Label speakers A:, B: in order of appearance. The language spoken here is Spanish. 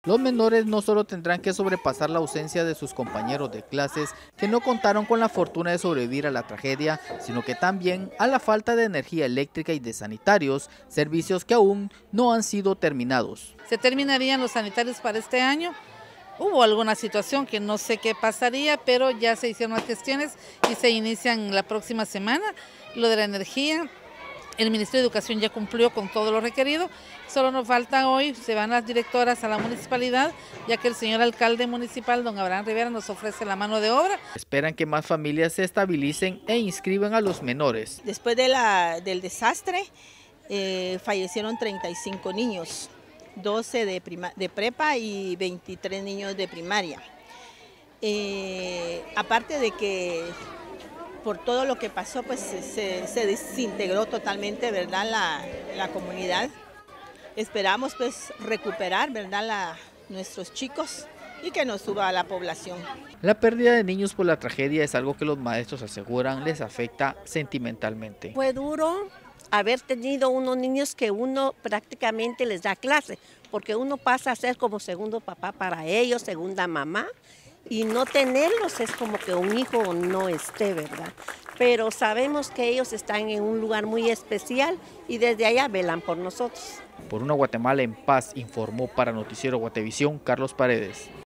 A: Los menores no solo tendrán que sobrepasar la ausencia de sus compañeros de clases que no contaron con la fortuna de sobrevivir a la tragedia, sino que también a la falta de energía eléctrica y de sanitarios, servicios que aún no han sido terminados.
B: Se terminarían los sanitarios para este año. Hubo alguna situación que no sé qué pasaría, pero ya se hicieron las gestiones y se inician la próxima semana. Lo de la energía, el Ministerio de Educación ya cumplió con todo lo requerido. Solo nos falta hoy, se van las directoras a la municipalidad, ya que el señor alcalde municipal, don Abraham Rivera, nos ofrece la mano de obra.
A: Esperan que más familias se estabilicen e inscriban a los menores.
C: Después del desastre, fallecieron 35 niños. 12 de prepa y 23 niños de primaria. Aparte de que por todo lo que pasó, pues se desintegró totalmente, ¿verdad?, la comunidad. Esperamos pues recuperar, ¿verdad?, nuestros chicos y que nos suba la población.
A: La pérdida de niños por la tragedia es algo que los maestros aseguran les afecta sentimentalmente.
D: Fue duro haber tenido unos niños que uno prácticamente les da clase, porque uno pasa a ser como segundo papá para ellos, segunda mamá, y no tenerlos es como que un hijo no esté, ¿verdad? Pero sabemos que ellos están en un lugar muy especial y desde allá velan por nosotros.
A: Por una Guatemala en paz, informó para Noticiero Guatevisión Carlos Paredes.